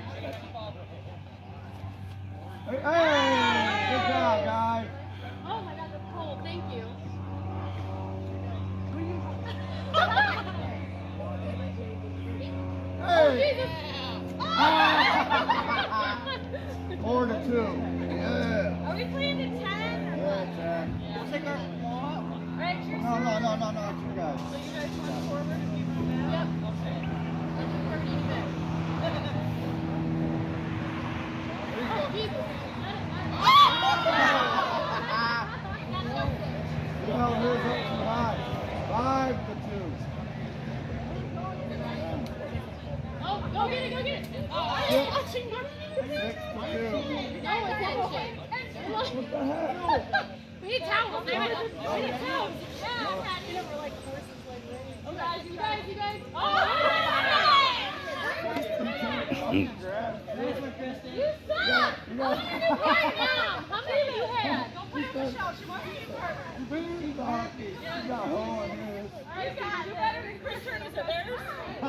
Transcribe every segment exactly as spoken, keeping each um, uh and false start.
Hey, hey, good job, guys. Oh my God, that's cool. Thank you. Hey. Oh, Four to two. Yeah. are we playing the ten? Or Yeah, what? ten. Yeah. We'll take our ball up. All right, cheers. No, no, no, no, no, it's you guys. So you guys want to forward and we run back? Yep. Okay. Let's just thirty minutes. Oh, Jesus. Well, here's up too high. Five to two. Oh, go get it, go get it. Oh, are you watching Martin? Six to two. No attention. What the hell? We need towels. We need towels. Yeah. We're like horses, like ready. Oh, guys, you guys, you guys. Oh, you suck. Oh, right now. How many have you had? Don't play with Michelle. She wants to be a partner. You got a hole in this. All right, guys, you're better than Chris Turner. Is it theirs?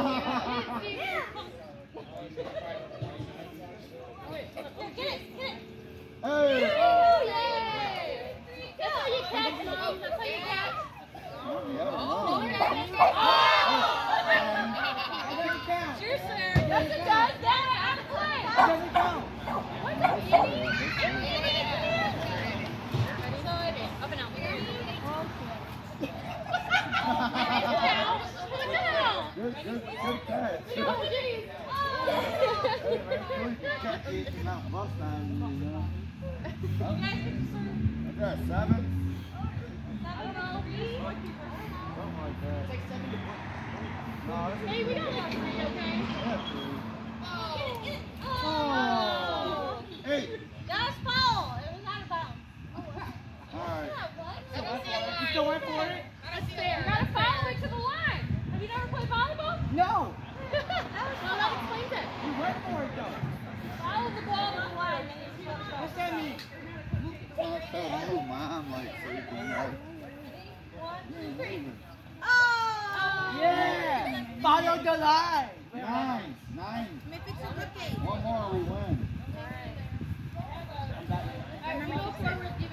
Get it, get it. Hey! Yay! That's how you catch, Mom. That's how you catch. Oh, Sure, sir. Yes, it does. Dad, out of play. What's up, Andy? Andy, come here. So it is. Up and out. What the hell? Good, good, good catch. Oh, geez. You can't eat the Mountain Bus time, you know. You guys can serve. Is that seven? I don't know. Something like that. It's like seven to one. No, this is Hey, we don't have three, okay? yeah, three. Oh. Get it, get it. Oh. Eight. That was foul. It was out of bounds. Oh, All right. I don't see it. You still went for it? That's fair. You gotta follow it to the line. Have you never played volleyball? No. No, that explains it. You went for it though. Follow the ball to the line. And you see what What's that mean? Oh, mom, like freaking out. Oh! Yeah. Follow the line. Nine. Nine. If it's a rookie. One more, we win. Alright, you go forward. You